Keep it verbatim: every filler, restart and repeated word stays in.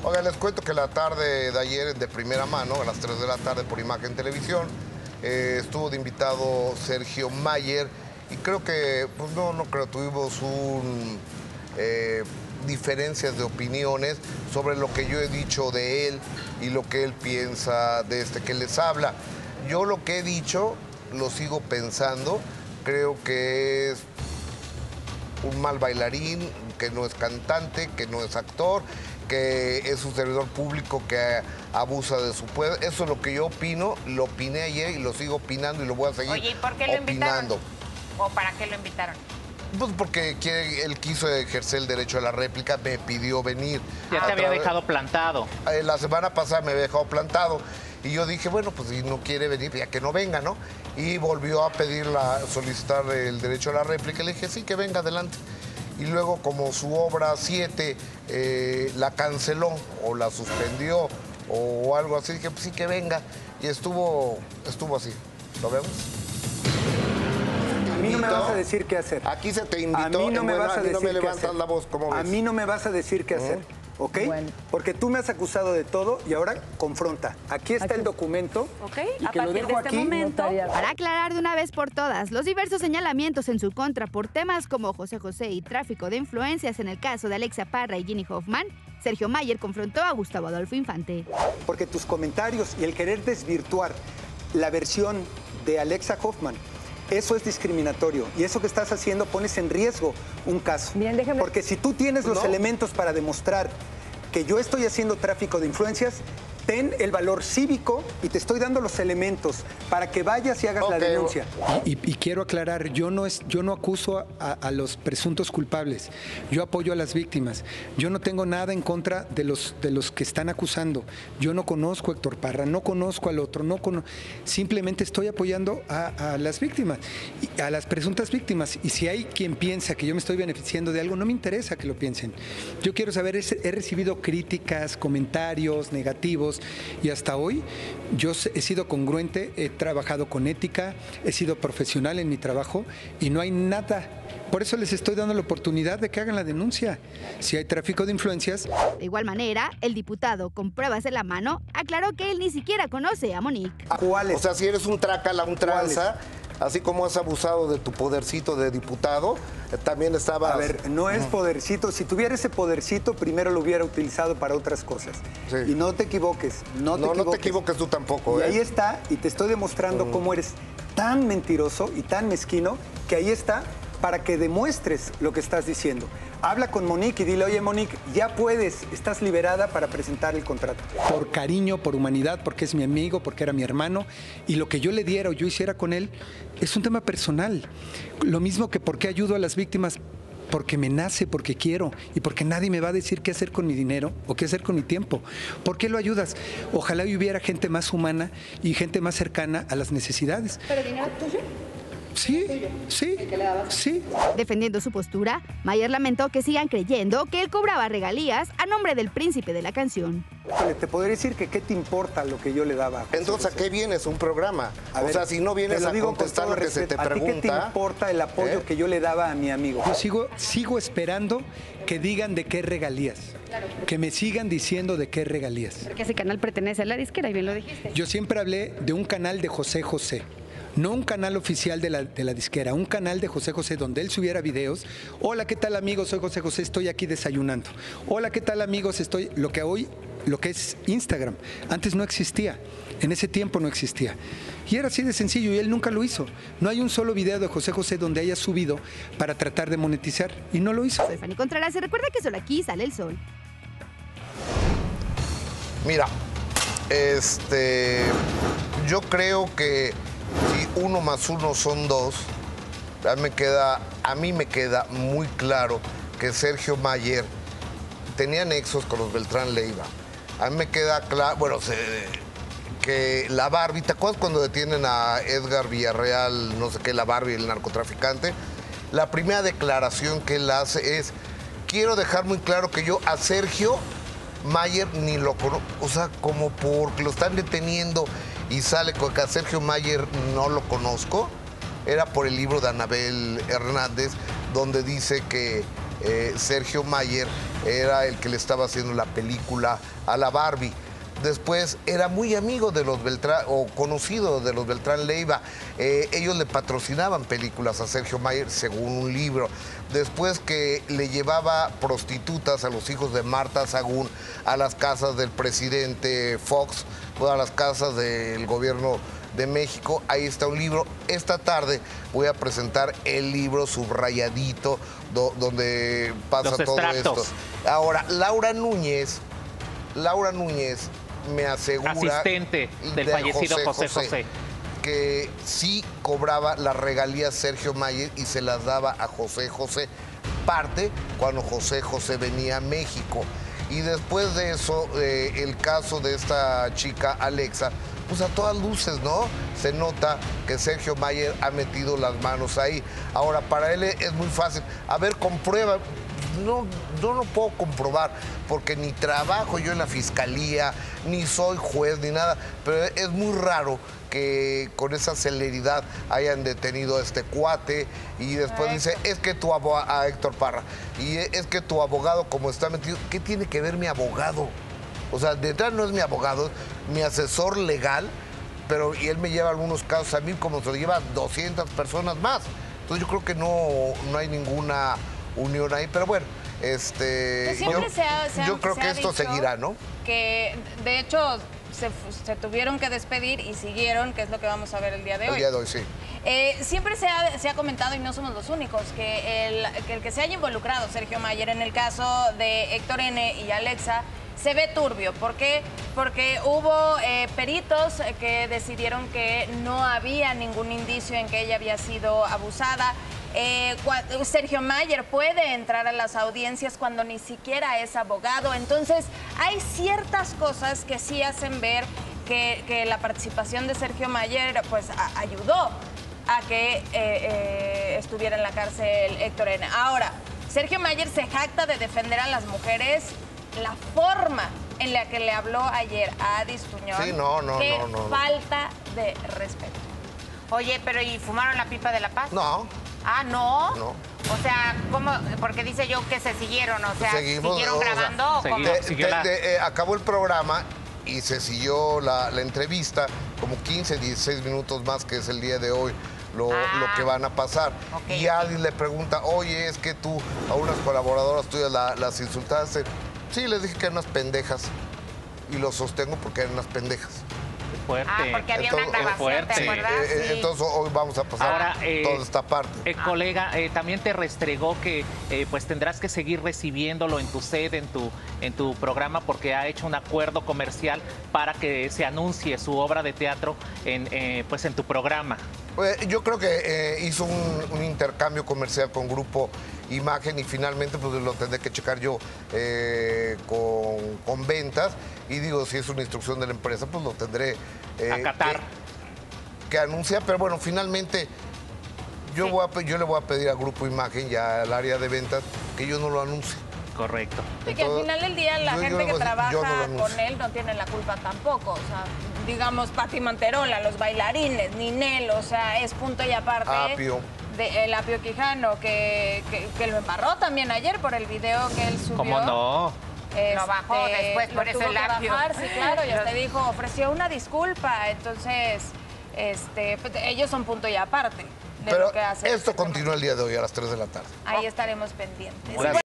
Oigan, les cuento que la tarde de ayer, de primera mano, a las tres de la tarde por Imagen Televisión, eh, estuvo de invitado Sergio Mayer y creo que, pues no, no creo, tuvimos un... Eh, diferencias de opiniones sobre lo que yo he dicho de él y lo que él piensa de este que les habla. Yo lo que he dicho, lo sigo pensando, creo que es un mal bailarín, que no es cantante, que no es actor, que es un servidor público que abusa de su poder. Eso es lo que yo opino, lo opiné ayer y lo sigo opinando y lo voy a seguir Oye, ¿y por qué lo opinando. invitaron? ¿O para qué lo invitaron? Pues porque quiere, él quiso ejercer el derecho a la réplica, me pidió venir. Ya te había dejado plantado. La semana pasada me había dejado plantado y yo dije, bueno, pues si no quiere venir, ya que no venga, ¿no? Y volvió a pedir, la, solicitar el derecho a la réplica. Le dije, sí, que venga, adelante. Y luego, como su obra siete eh, la canceló o la suspendió o algo así, dije, pues sí, que venga. Y estuvo, estuvo así. ¿Lo vemos? A mí no me vas a decir qué hacer. Aquí se te invitó. A mí no me bueno, vas a, a decir no me qué levantas hacer. la voz, ¿cómo ves? A mí no me vas a decir qué hacer, ¿Mm? ¿ok? Bueno. Porque tú me has acusado de todo y ahora confronta. Aquí está aquí. el documento. Ok, y a que partir lo dejo de este aquí. momento. Para aclarar de una vez por todas los diversos señalamientos en su contra por temas como José José y tráfico de influencias en el caso de Alexa Parra y Ginny Hoffman, Sergio Mayer confrontó a Gustavo Adolfo Infante. Porque tus comentarios y el querer desvirtuar la versión de Alexa Hoffman, eso es discriminatorio y eso que estás haciendo pones en riesgo un caso. Bien, déjame... Porque si tú tienes los no. elementos para demostrar que yo estoy haciendo tráfico de influencias, ten el valor cívico y te estoy dando los elementos para que vayas y hagas okay. la denuncia. Y, y, y quiero aclarar, yo no, es, yo no acuso a, a los presuntos culpables, yo apoyo a las víctimas. Yo no tengo nada en contra de los, de los que están acusando. Yo no conozco a Héctor Parra, no conozco al otro, no cono... simplemente estoy apoyando a, a las víctimas, a las presuntas víctimas. Y si hay quien piensa que yo me estoy beneficiando de algo, no me interesa que lo piensen. Yo quiero saber, he recibido críticas, comentarios negativos, y hasta hoy yo he sido congruente, he trabajado con ética, he sido profesional en mi trabajo y no hay nada. Por eso les estoy dando la oportunidad de que hagan la denuncia. Si hay tráfico de influencias... De igual manera, el diputado, con pruebas en la mano, aclaró que él ni siquiera conoce a Monique. ¿Cuáles? O sea, si eres un trácala, un tranza, así como has abusado de tu podercito de diputado, también estabas... A ver, no es podercito. Si tuviera ese podercito, primero lo hubiera utilizado para otras cosas. Sí. Y no te equivoques, no te no, equivoques. No te equivoques tú tampoco, Y ¿eh? ahí está, y te estoy demostrando mm. cómo eres tan mentiroso y tan mezquino, que ahí está para que demuestres lo que estás diciendo. Habla con Monique y dile, oye Monique, ya puedes, estás liberada para presentar el contrato. Por cariño, por humanidad, porque es mi amigo, porque era mi hermano, y lo que yo le diera o yo hiciera con él es un tema personal. Lo mismo que por qué ayudo a las víctimas, porque me nace, porque quiero y porque nadie me va a decir qué hacer con mi dinero o qué hacer con mi tiempo. ¿Por qué lo ayudas? Ojalá hubiera gente más humana y gente más cercana a las necesidades. ¿Pero dinero tuyo? Sí, sí, sí. Defendiendo su postura, Mayer lamentó que sigan creyendo que él cobraba regalías a nombre del príncipe de la canción. Te podría decir que qué te importa lo que yo le daba. Entonces, ¿a qué vienes? ¿Un programa? A o ver, sea, si no vienes a contestar lo que se te pregunta... ¿A ti qué te importa el apoyo ¿eh? que yo le daba a mi amigo? Yo sigo, sigo esperando que digan de qué regalías. Claro. Que me sigan diciendo de qué regalías. Porque ese canal pertenece a la disquera y bien lo dijiste. Yo siempre hablé de un canal de José José. No un canal oficial de la, de la disquera, un canal de José José donde él subiera videos. Hola, ¿qué tal amigos? Soy José José, estoy aquí desayunando. Hola, ¿qué tal amigos? Estoy, lo que hoy, lo que es Instagram, antes no existía, en ese tiempo no existía. Y era así de sencillo y él nunca lo hizo. No hay un solo video de José José donde haya subido para tratar de monetizar y no lo hizo. Soy Fanny Contreras y recuerda que solo aquí sale el sol. Mira, este, yo creo que si uno más uno son dos, a mí me queda, a mí me queda muy claro que Sergio Mayer tenía nexos con los Beltrán Leiva. A mí me queda claro, bueno, se, que la Barbie, ¿te acuerdas cuando detienen a Edgar Villarreal, no sé qué, la Barbie, el narcotraficante? La primera declaración que él hace es, quiero dejar muy claro que yo a Sergio Mayer ni lo conozco, o sea, como porque lo están deteniendo y sale con que a Sergio Mayer no lo conozco, era por el libro de Anabel Hernández, donde dice que eh, Sergio Mayer era el que le estaba haciendo la película a la Barbie. Después era muy amigo de los Beltrán, o conocido de los Beltrán Leiva. Eh, ellos le patrocinaban películas a Sergio Mayer, según un libro. Después que le llevaba prostitutas a los hijos de Marta Sagún a las casas del presidente Fox, a las casas del gobierno de México. Ahí está un libro. Esta tarde voy a presentar el libro subrayadito do, donde pasa Los todo extractos. esto. Ahora, Laura Núñez, Laura Núñez me asegura... Asistente del de fallecido José José. Que sí cobraba las regalías Sergio Mayer y se las daba a José José. Parte cuando José José venía a México. Y después de eso, eh, el caso de esta chica Alexa, pues a todas luces, ¿no? Se nota que Sergio Mayer ha metido las manos ahí. Ahora, para él es muy fácil. A ver, comprueba. No, no lo puedo comprobar porque ni trabajo yo en la fiscalía, ni soy juez, ni nada. Pero es muy raro que con esa celeridad hayan detenido a este cuate y después dice, es que tu abogado, a Héctor Parra, y es que tu abogado como está metido, ¿qué tiene que ver mi abogado? O sea, de entrada no es mi abogado, es mi asesor legal, pero y él me lleva algunos casos a mí como se lo lleva doscientas personas más. Entonces yo creo que no, no hay ninguna unión ahí, pero bueno, este, Pues siempre yo, se ha- se ha- yo creo se que ha esto dicho seguirá, ¿no? Que de hecho se, se tuvieron que despedir y siguieron, que es lo que vamos a ver el día de El hoy. día de hoy, sí. Eh, siempre se ha, se ha comentado, y no somos los únicos, que el, que el que se haya involucrado Sergio Mayer en el caso de Héctor N. y Alexa se ve turbio. ¿Por qué? Porque hubo eh, peritos que decidieron que no había ningún indicio en que ella había sido abusada. Eh, cua- Sergio Mayer puede entrar a las audiencias cuando ni siquiera es abogado. Entonces, hay ciertas cosas que sí hacen ver que, que la participación de Sergio Mayer pues, a- ayudó a que eh, eh, estuviera en la cárcel Héctor N. Ahora, Sergio Mayer se jacta de defender a las mujeres. La forma en la que le habló ayer a Adis Tuñón, Sí, no, no, qué no, no, no. falta de respeto. Oye, pero ¿y fumaron la pipa de la paz? No, Ah, ¿no? No. O sea, ¿cómo? Porque dice yo que se siguieron, o sea, Seguimos, ¿siguieron o sea, grabando o cómo? seguimos. De- Siguió de- la- de- eh, acabó el programa y se siguió la, la entrevista, como quince, dieciséis minutos más, que es el día de hoy, lo, Ah. lo que van a pasar. Ok, y ok. alguien le pregunta, oye, es que tú a unas colaboradoras tuyas la- las insultaste. Sí, les dije que eran unas pendejas y lo sostengo porque eran unas pendejas. Fuerte. Ah, porque había una Entonces, grabación, fuerte. ¿te Sí, acuerdas? Eh, eh, Sí. Entonces hoy vamos a pasar Ahora, eh, toda esta parte. Eh, colega, eh, también te restregó que eh, pues tendrás que seguir recibiéndolo en tu sede, en tu, en tu programa, porque ha hecho un acuerdo comercial para que se anuncie su obra de teatro en, eh, pues en tu programa. Eh, Yo creo que eh, hizo un, un intercambio comercial con Grupo Imagen y finalmente pues lo tendré que checar yo eh, con, con ventas. Y digo, si es una instrucción de la empresa, pues lo tendré eh, Acatar. que, que anunciar. Pero bueno, finalmente yo, Sí. voy a, pe- yo le voy a pedir a Grupo Imagen y al área de ventas que yo no lo anuncie. Correcto. Y que al Entonces, final del día la yo- yo gente le que voy a decir, trabaja yo no lo anuncio. con él no tiene la culpa tampoco. O sea, digamos, Pati Manterola, los bailarines, Ninel, o sea, es punto y aparte. Apio. De el Apio Quijano, que, que, que lo embarró también ayer por el video que él subió. ¿Cómo no? Este, Lo bajó después, por lo eso tuvo el que Apio. bajar, sí, claro, ya Los- te dijo, ofreció una disculpa. Entonces, este, pues, ellos son punto y aparte de Pero lo que hacen. esto continúa el día de hoy a las tres de la tarde. Ahí estaremos pendientes. Gracias.